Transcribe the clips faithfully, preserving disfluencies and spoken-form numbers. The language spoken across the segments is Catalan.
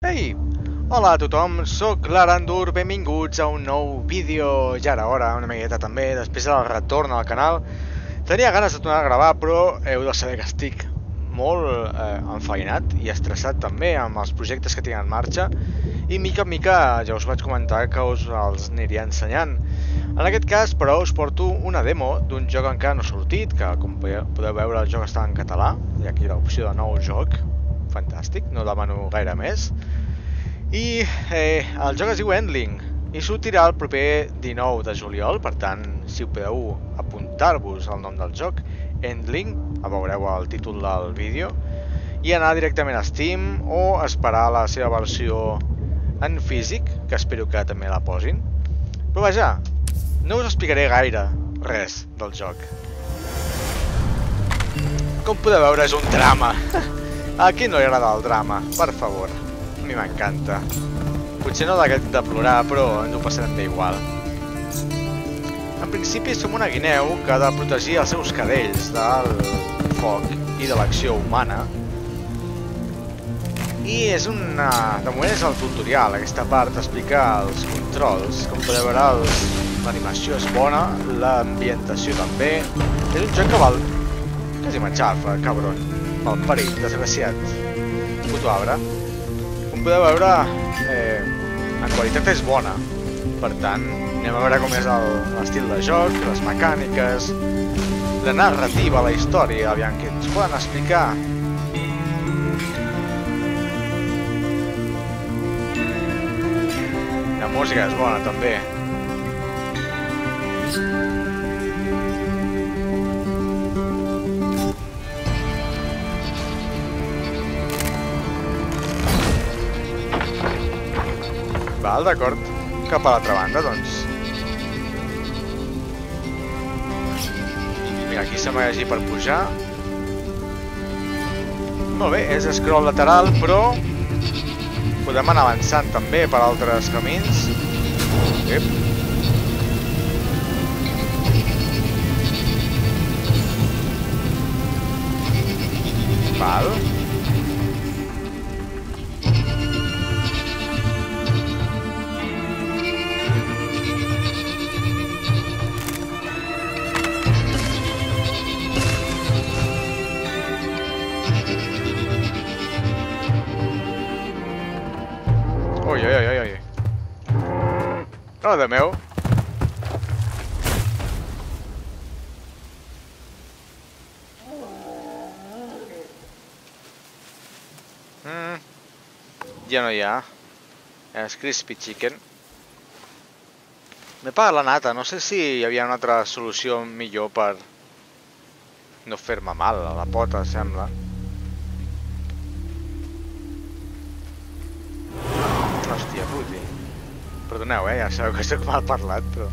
Ei! Hola a tothom, sóc l'Arandur, benvinguts a un nou vídeo. Ja era hora, una miqueta també, després del retorn al canal. Tenia ganes de tornar a gravar, però heu de saber que estic molt eh, enfeinat i estressat també amb els projectes que tinc en marxa. I mica en mica ja us vaig comentar que us els aniria ensenyant. En aquest cas, però, us porto una demo d'un joc encara no sortit, que com podeu veure el joc està en català. Hi ha aquí l'opció de nou joc. Fantàstic, no demano gaire més. I eh, el joc es diu Endling i sortirà el proper dinou de juliol, per tant, si podeu apuntar-vos al nom del joc, Endling, el veureu al títol del vídeo, i anar directament a Steam o esperar la seva versió en físic, que espero que també la posin. Però vaja, no us explicaré gaire res del joc. Com podeu veure, és un drama. A qui no li agrada el drama? Per favor. A mi m'encanta. Potser no d'aquest de plorar, però ens ho passarem bé igual. En principi som una guineu que ha de protegir els seus cadells del foc i de l'acció humana. I és una... de moment és el tutorial, aquesta part explica els controls. Com podeu veure, l'animació és bona, l'ambientació també. És un joc que val... quasi m'enxafa, cabron. Malparit, desgraciat. Puto arbre. Com podeu veure, eh, en qualitat és bona. Per tant, anem a veure com és l'estil de joc, les mecàniques, la narrativa, la història, aviam que ens poden explicar. La música és bona també. Val, d'acord. Cap a l'altra banda, doncs. Mira, aquí se m'ha llegit per pujar. Molt bé, és scroll lateral, però podem anar avançant també per altres camins. Ep. Val. Ui, ui, ui, ui. No, de meu. Mm. Ja no hi ha. És crispy chicken. M'he pagat la nata. No sé si hi havia una altra solució millor per no fer-me mal a la pota, sembla. Hòstia, puti. Perdoneu, eh? Ja sabeu que soc mal parlat, però...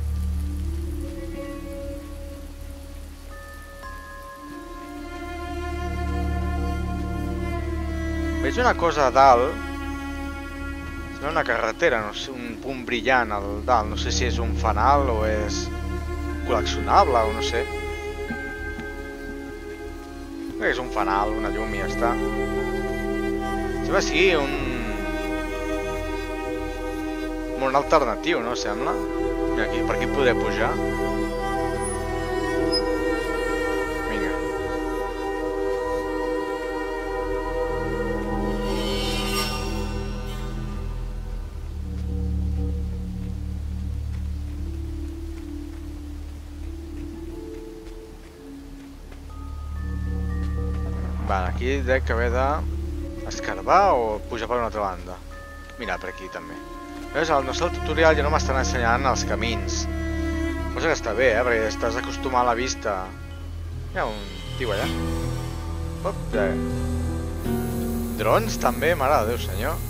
Veig una cosa a dalt. Sembla una carretera, no sé, un punt brillant al dalt. No sé si és un fanal o és col·leccionable o no sé. Crec que és un fanal, una llum i ja està. Sembla sigui un... un alternatiu, no? Sembla. Mira, aquí, per aquí poder pujar. Vinga. Vale, aquí dec haver d'escarbar o pujar per una altra banda. Mira, per aquí també. Veus, al nostre tutorial ja no m'estan ensenyant els camins. Cosa que està bé, eh? Perquè estàs acostumat a la vista. Hi ha un tio allà. Op, ja. Drons també, mare de Déu, senyor.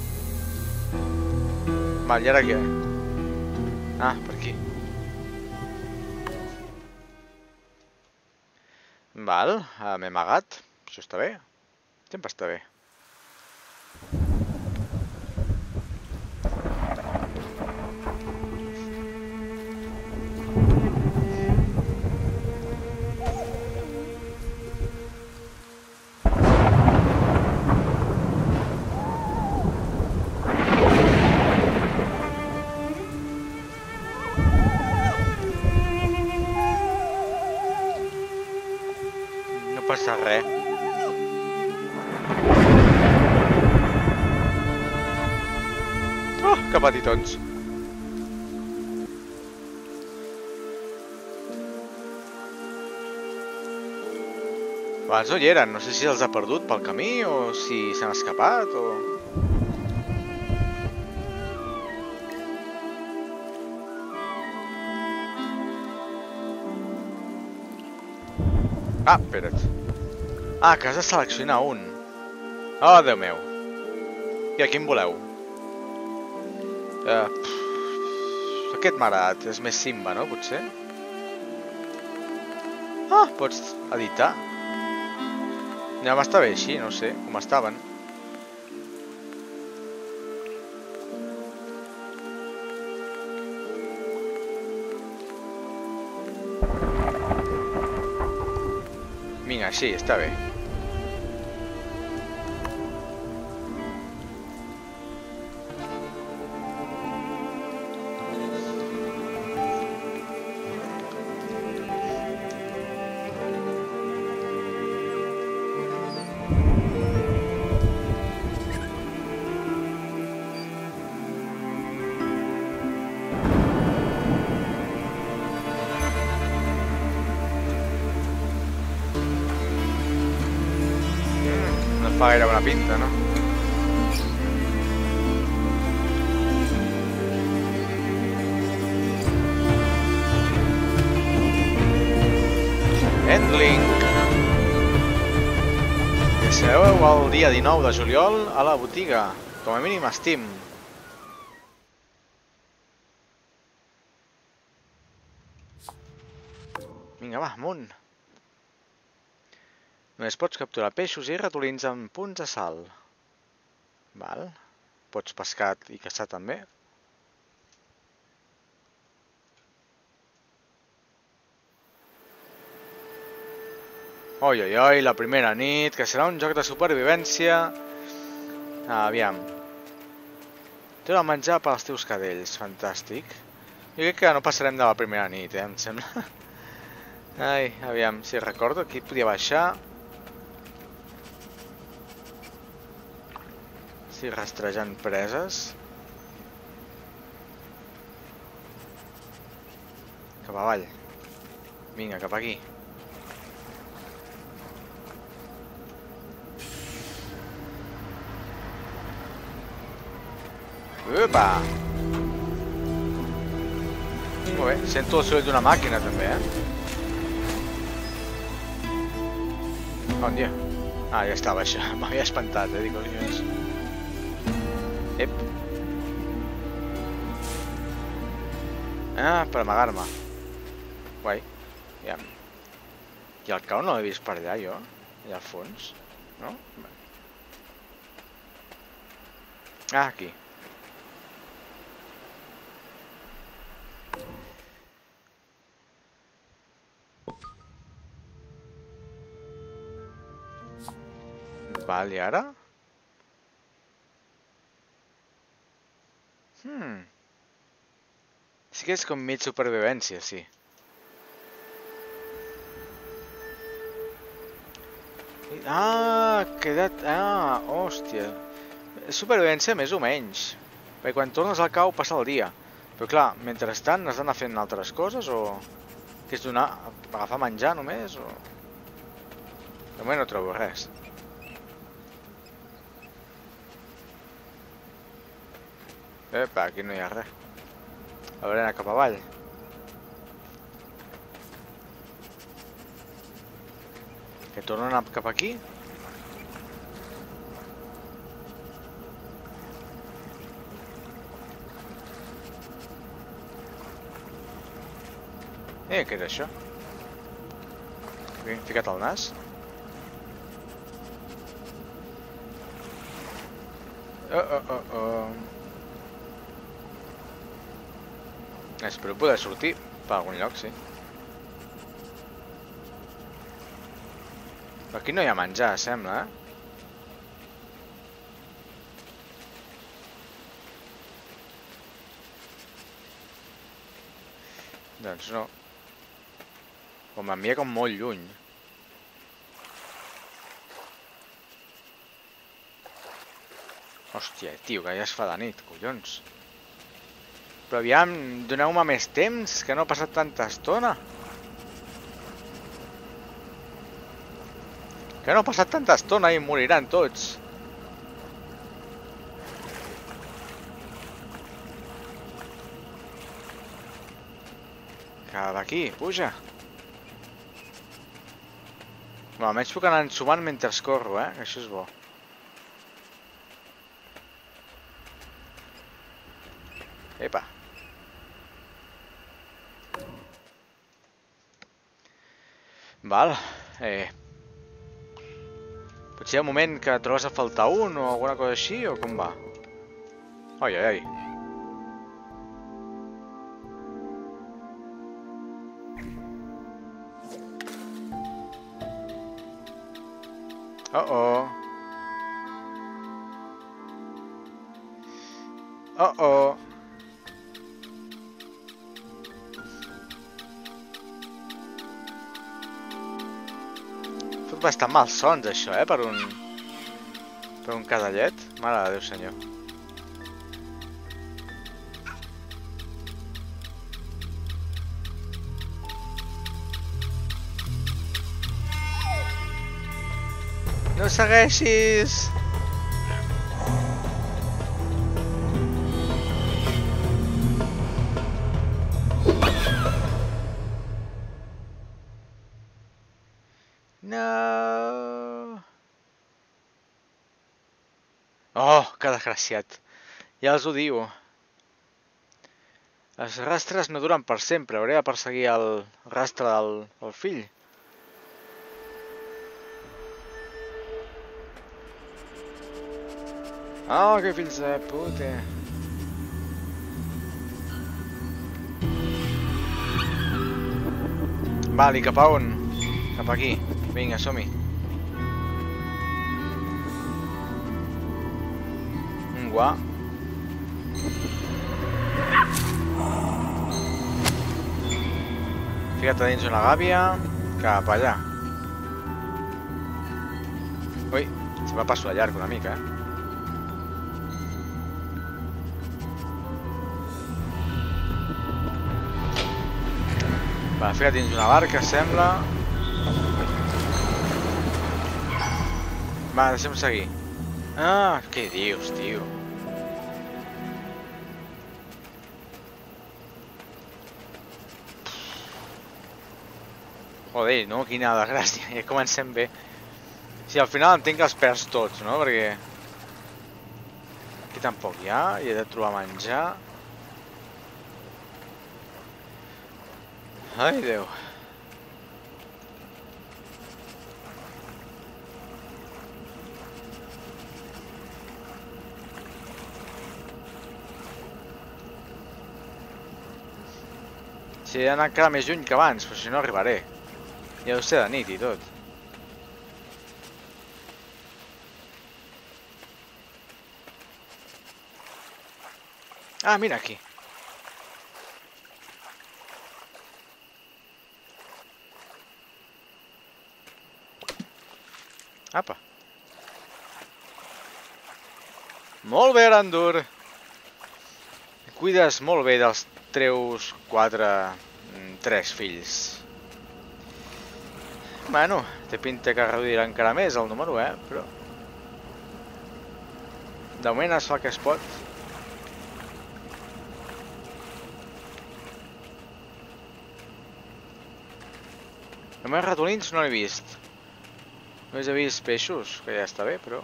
Val, i ara què? Ah, per aquí. Val, m'he amagat. Això està bé. Sempre està bé. passa res. Oh, que petitons. Abans no hi eren, no sé si els ha perdut pel camí o si s'han escapat o... Ah, espera't. Ah, que has de seleccionar un. Oh, Déu meu. I a quin voleu? Uh, pff, aquest m'ha agradat, és més Simba, no? Potser? Ah, pots editar. Ja m'està bé així, no sé, com estaven. Vinga, sí, està bé. Fa gaire bona pinta, no? Endlink! Que sereu el dia dinou de juliol a la botiga, com a mínim a Steam. Vinga, va, amunt! Només pots capturar peixos i ratolins amb punts de sal. Val. Pots pescar i caçar també. Oi, oi, oi, la primera nit, que serà un joc de supervivència. Aviam. Té el menjar per als teus cadells, fantàstic. Jo crec que no passarem de la primera nit, eh, em sembla. Ai, aviam, si recordo, aquí podia baixar. Sí, rastrejant preses. Cap avall. Vinga, cap aquí. Upa! Molt bé, sento el soroll d'una màquina també, eh? Bon dia. Ah, ja estava això, m'havia espantat, eh? Dic, collons. Ep. Ah, per amagar-me. Guai. Ja. I el cau no l'he vist per allà, jo. Allà al fons. No? Ah, aquí. Val, i ara? Hmm. Sí que és com mig supervivència, sí. Ah, quedat... Ah, hòstia. Supervivència més o menys. Perquè quan tornes al cau passa el dia. Però clar, mentrestant has d'anar fent altres coses o... Que és donar... agafar menjar només o... De moment no trobo res. Epa, aquí no hi ha res. Hauré d'anar cap avall. Que torno a anar cap aquí. Eh, què és això? M'he ficat el nas. Oh, oh, oh, oh. Espero poder sortir per algun lloc, sí. Però aquí no hi ha menjar, sembla, eh? Doncs no. O m'envia com molt lluny. Hòstia, tio, que ja es fa de nit, collons. Però aviam, doneu-me més temps, que no ha passat tanta estona. Que no ha passat tanta estona i moriran tots. Cap aquí, puja. Bé, almenys puc anar ensumant mentre corro, eh? Això és bo. Epa. Val. Eh... Potser hi ha un moment que trobes a faltar un o alguna cosa així, o com va? Ai, ai, ai. Oh-oh. Oh-oh. Fot bastant malsons, això, eh, per un... per un cadellet. Mare de Déu, senyor. No segueixis! No! Oh, que desgraciat. Ja els ho diu. Els rastres no duren per sempre. Hauré de perseguir el rastre del el fill. Oh, que fills de puta. Val, i cap a on? Cap aquí. Vinga, som-hi. Un guà. Fica't dins una gàbia. Cap allà. Ui, se va passo de llarg una mica, eh? Va, fica't dins una barca, sembla. Va, deixem seguir. Ah, què dius, tio? Joder, no? Quina desgràcia. Ja comencem bé. Sí, al final entenc que els perds tots, no? Perquè... aquí tampoc hi ha. I he de trobar menjar. Ai, Déu. Sí, he d'anar encara més lluny que abans, però si no arribaré. Ja deu ser de nit i tot. Ah, mira aquí. Apa. Molt bé, Arandur. Cuides molt bé dels teus quatre... tres fills. Bueno, té pinta que reduirà encara més el número, eh? Però... de moment es fa el que es pot. Només ratolins no l'he vist. Només he vist peixos, que ja està bé, però...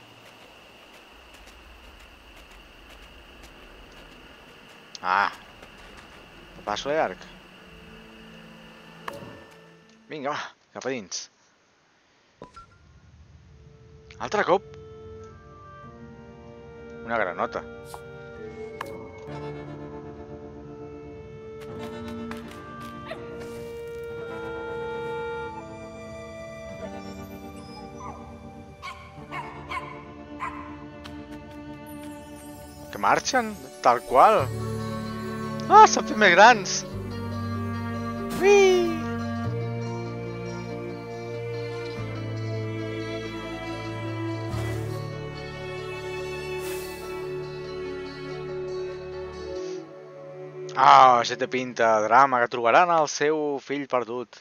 Ah! Passo de llarg. Vinga, va, cap a dins. Altre cop! Una granota. Que marxen, tal qual. Ah, s'han fet més grans. Ui! Ah, això té pinta de drama, que trobaran el seu fill perdut.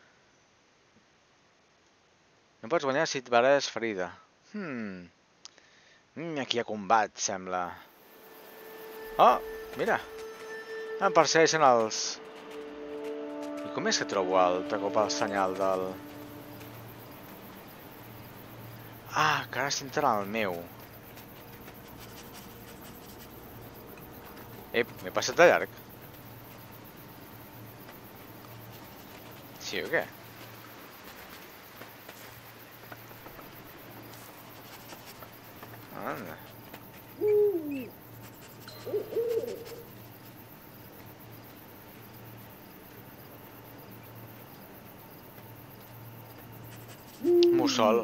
No pots guanyar si et veres ferida. Hmm... Mm, aquí hi ha combat, sembla. Oh, mira. Em persegueixen els... I com és que trobo el, de cop el senyal del... Ah, que ara s'entra el meu. Ep, m'he passat de llarg. Sí o què? Anda. Mussol.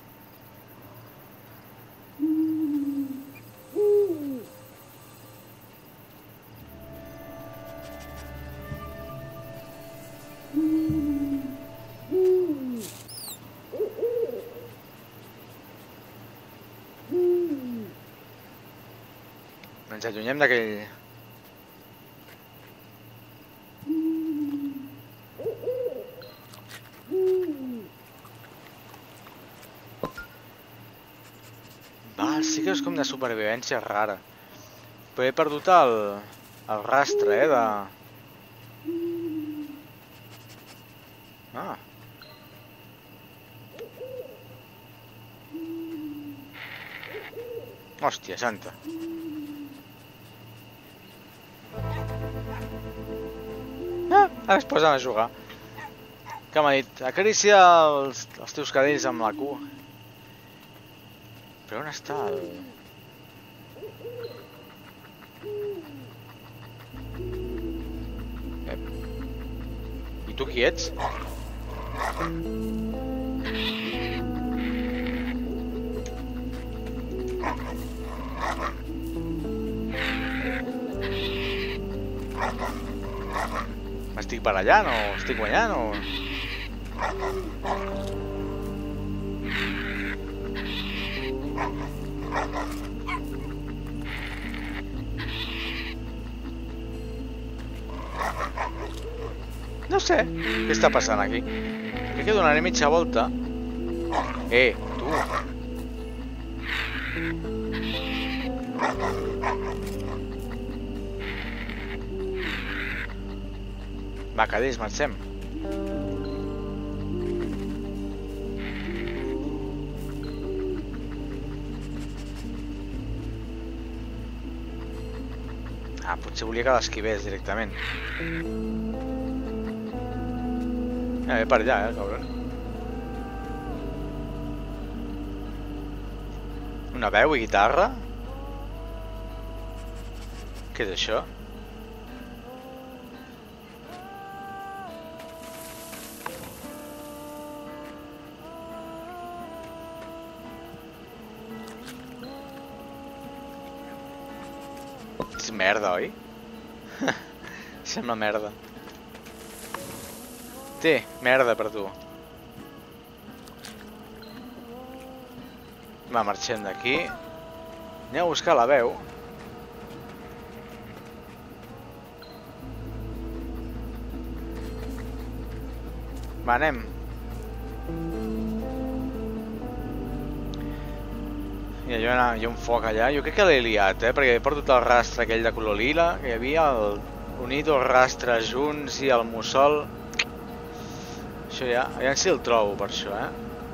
Ens allunyem d'aquell... Va, sí que és com de supervivència rara. Però he perdut el... el rastre, eh, de... Ah. Hòstia santa. Ah, ara es posen a jugar. Que m'ha dit, acaricia els, els teus cadells amb la cua. Però on està el... Ep. I tu qui ets? M'estic barallant o estic guanyant o... No sé què està passant aquí. Crec que donaré mitja volta. Eh, tu. Va, cadis, marxem. Ah, potser volia que l'esquivés directament. Ja ve per allà, eh, cabron. Una veu i guitarra? Què és això? És merda, oi? Sembla merda. Té, merda per tu. Va, marxem d'aquí. Anem a buscar la veu. Va, anem. I allò hi ha un foc allà. Jo crec que l'he liat, eh? Perquè he perdut el rastre aquell de color lila, que hi havia el... unit els rastres junts i el mussol. Això ja... Aviam si el trobo per això, eh?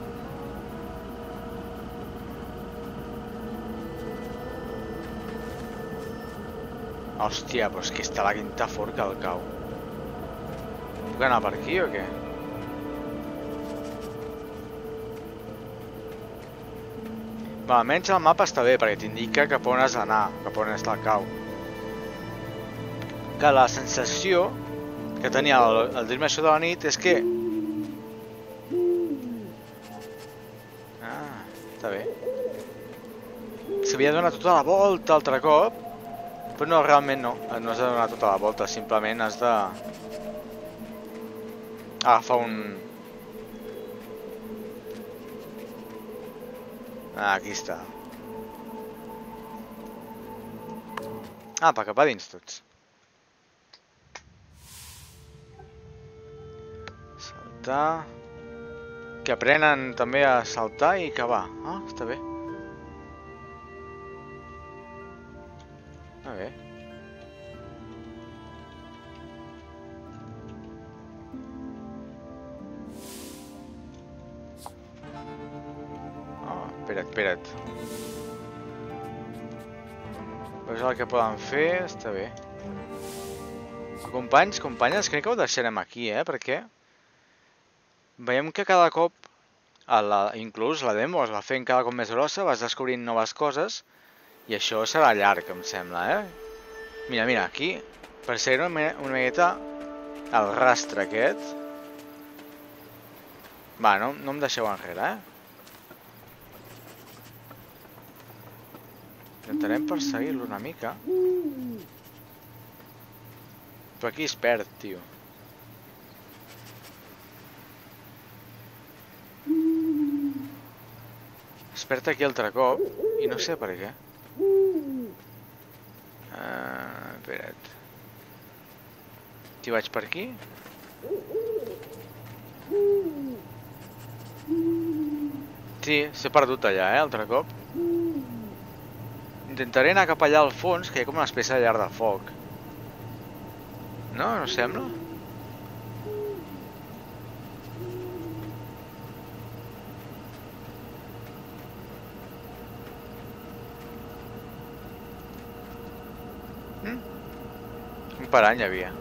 Hòstia, però és que està la quinta forca al cau. Puc anar per aquí o què? Va, almenys el mapa està bé, perquè t'indica cap on has d'anar, cap on està el cau. Que la sensació que tenia el, el dir-me això de la nit és que... Ah, està bé. S'havia de donar tota la volta altre cop, però no, realment no. No has de donar tota la volta, simplement has de... agafar un... Ah, aquí està. Ah, per cap a dins tots. saltar... Que aprenen també a saltar i cavar. Ah, està bé. Ah, bé. Ah, espera't, espera't. Veus el que poden fer? Està bé. Companys, companyes, crec que ho deixarem aquí, eh? Perquè veiem que cada cop, a la, inclús la demo es va fent cada cop més grossa, vas descobrint noves coses, i això serà llarg, em sembla, eh? Mira, mira, aquí, per seguir una, una miqueta el rastre aquest. Va, no, no em deixeu enrere, eh? Intentarem perseguir-lo una mica. Però aquí es perd, tio. Es perd aquí altre cop i no sé per què. Uh, espera't. Si vaig per aquí? Sí, s'ha perdut allà, eh, altre cop. Intentaré anar cap allà al fons, que hi ha com una espècie de llar de foc. No? No sembla? Mm? Un parany hi havia.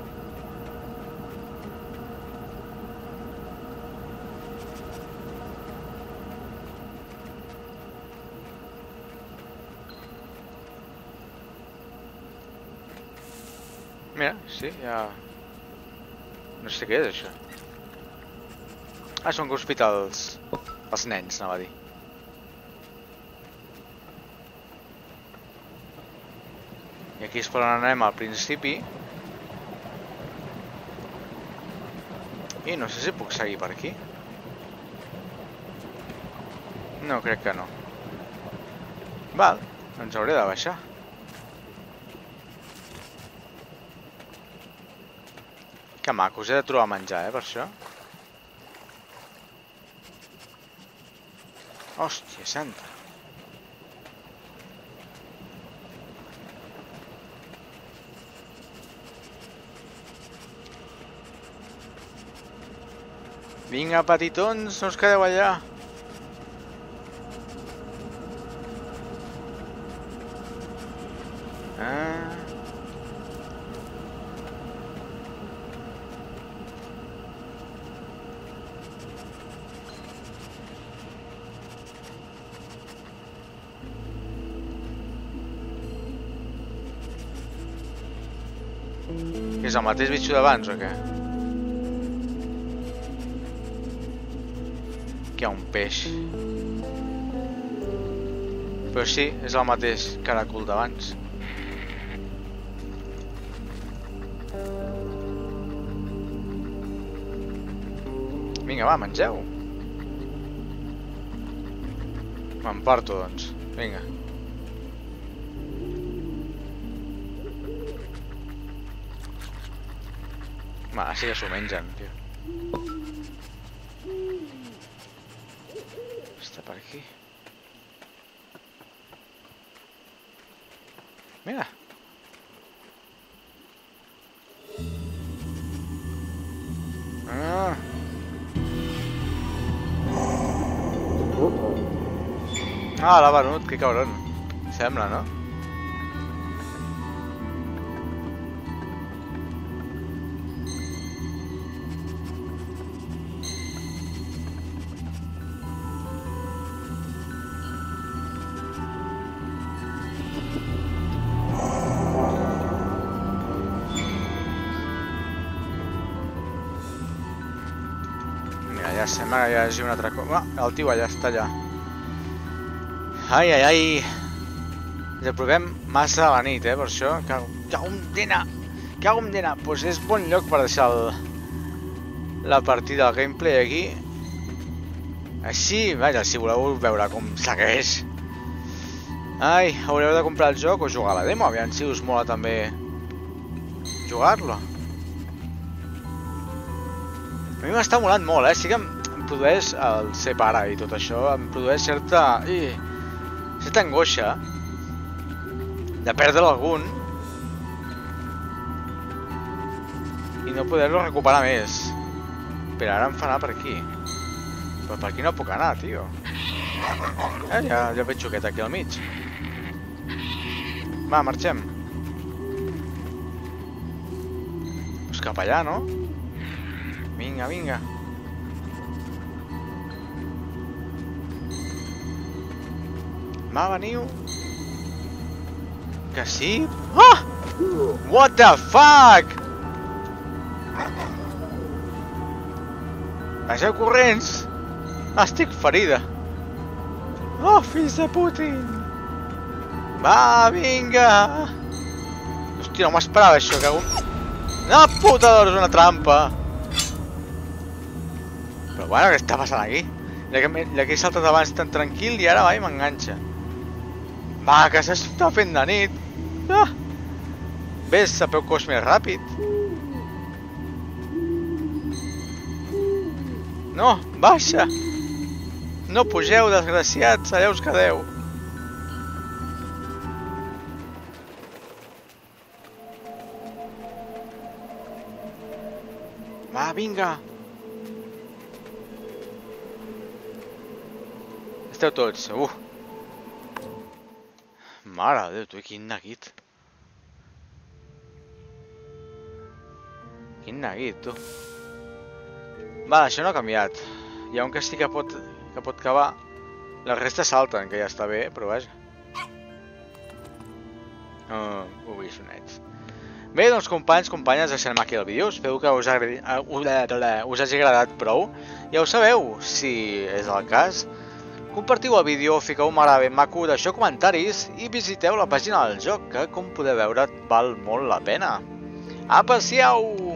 Mira, sí, ja... No sé què és, això. Ah, són que hospitals... Els nens, anava a dir. I aquí és per on anem al principi. I no sé si puc seguir per aquí. No, crec que no. Val, doncs hauré de baixar. Que maco, us he de trobar menjar, eh, per això. Hòstia santa. Vinga, petitons, no us quedeu allà. Ah... És el mateix bitxo d'abans o què? Aquí hi ha un peix. Però sí, és el mateix caracol d'abans. Vinga, va, mengeu. M'emporto, doncs. Vinga. Ah, sí que s'ho mengen, tio. Està per aquí. Mira. Ah. Ah, l'ha venut, que cabron. Sembla, no? Sembla que hi hagi un altre cop... Ah, el tio allà està allà. Ai, ai, ai. Ja provem massa a la nit, eh, per això. Cago en dena. Cago en dena. Doncs és bon lloc per deixar el... la partida del gameplay aquí. Així, vaja, si voleu veure com segueix. Ai, haureu de comprar el joc o jugar a la demo. Aviam si us mola també jugar-lo. A mi m'està molant molt, eh? Sí que em, em produeix el ser pare i tot això, em produeix certa... I, certa angoixa de perdre algun i no poder-lo recuperar més. Però ara em fa anar per aquí. Però per aquí no puc anar, tio. Eh, ja, ja veig xoquet aquí al mig. Va, marxem. Pues cap allà, no? Vinga, vinga. Va, veniu. Que sí? Ah! What the fuck? Baixeu corrents. Estic ferida. Oh, fills de Putin. Va, vinga. Hòstia, no m'esperava això, que un... No, puta, és una trampa. Però bueno, què està passant aquí? Ja que he saltat abans tan tranquil i ara va i m'enganxa. Va, que s'està fent de nit. Ah. Ves a peu cos més ràpid. No, baixa. No pugeu, desgraciats, allà us quedeu. Va, vinga. Esteu tots, uh. Mare de Déu, tu, quin neguit. Quin neguit, tu. Va, això no ha canviat. Hi ha un que sí que pot, que pot cavar. Les restes salten, que ja està bé, però vaja. Oh, ho veig sonets. Bé, doncs companys, companyes, deixem aquí el vídeo. Espero que us, agradi, uh, us hagi agradat prou. Ja ho sabeu, si és el cas. Compartiu el vídeo, fiqueu un m'agrada ben maco, deixeu comentaris i visiteu la pàgina del joc, que com podeu veure val molt la pena. Apa, siau!